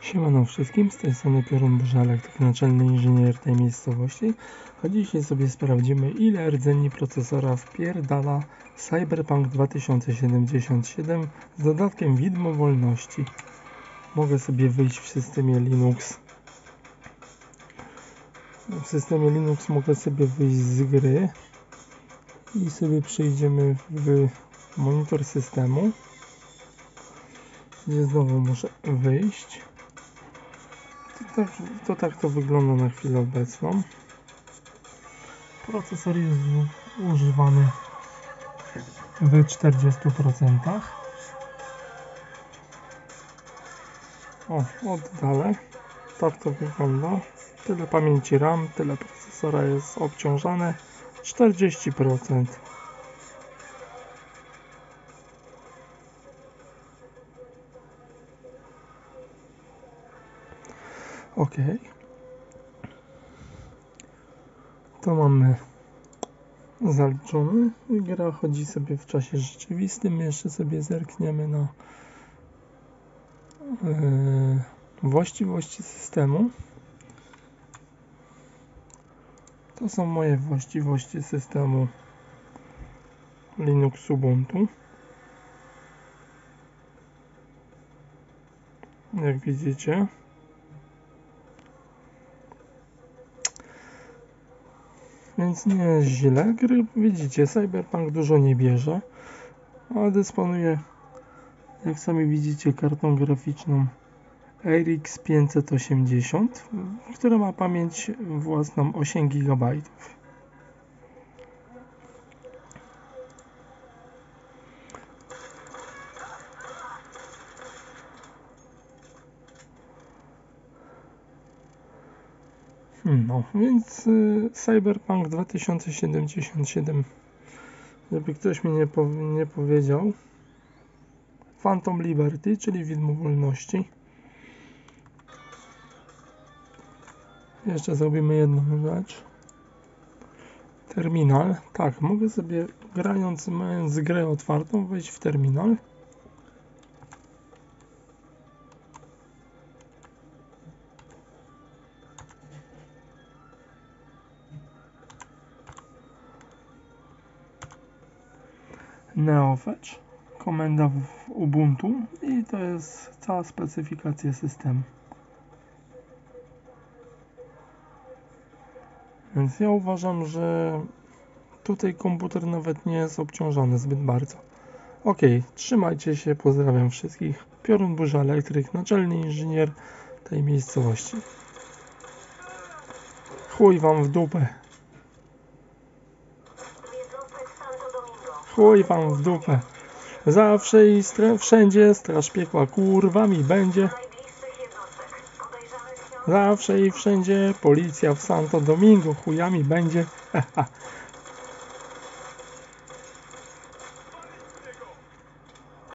Siemano wszystkim, z tej strony Piorun Burza Elektryk, naczelny inżynier tej miejscowości. A dzisiaj sobie sprawdzimy, ile rdzeni procesora wpierdala Cyberpunk 2077 z dodatkiem widmo wolności. Mogę sobie wyjść w systemie Linux. W systemie Linux mogę sobie wyjść z gry i sobie przejdziemy w monitor systemu, gdzie znowu muszę wyjść. Tak to wygląda na chwilę obecną. Procesor jest używany w 40%. Oddalę. Tak to wygląda. Tyle pamięci RAM, tyle procesora jest obciążane. 40%. OK. To mamy zaliczone. Gra chodzi sobie w czasie rzeczywistym. Jeszcze sobie zerkniemy na właściwości systemu. To są moje właściwości systemu Linux Ubuntu. Jak widzicie. Więc nie jest źle. Gry, widzicie, Cyberpunk dużo nie bierze, a dysponuje, jak sami widzicie, kartą graficzną RX 580, która ma pamięć własną 8 GB. No, więc Cyberpunk 2077, żeby ktoś mi nie powiedział, Phantom Liberty, czyli widmo wolności. Jeszcze zrobimy jedną rzecz. Terminal. Tak, mogę sobie, mając grę otwartą, wejść w terminal. NeoFetch, komenda w Ubuntu i to jest cała specyfikacja systemu. Więc ja uważam, że tutaj komputer nawet nie jest obciążony zbyt bardzo. OK, trzymajcie się, pozdrawiam wszystkich. Piorun Burza Elektryk, naczelny inżynier tej miejscowości. Chuj wam w dupę. Chuj wam w dupę. Zawsze i wszędzie straż piekła kurwami będzie. Zawsze i wszędzie policja w Santo Domingo chujami będzie.